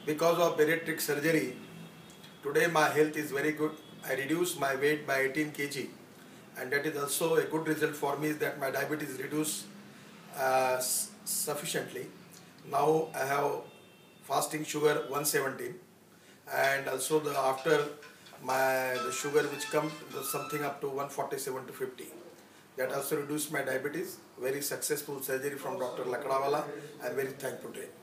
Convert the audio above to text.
Because of bariatric surgery, today my health is very good. I reduced my weight by 18 kg, and that is also a good result for me, is that my diabetes reduced sufficiently. Now I have fasting sugar 117, and also after the sugar which comes something up to 147 to 50. That also reduced my diabetes. Very successful surgery from Dr. Lakdawala. I am very thankful to him.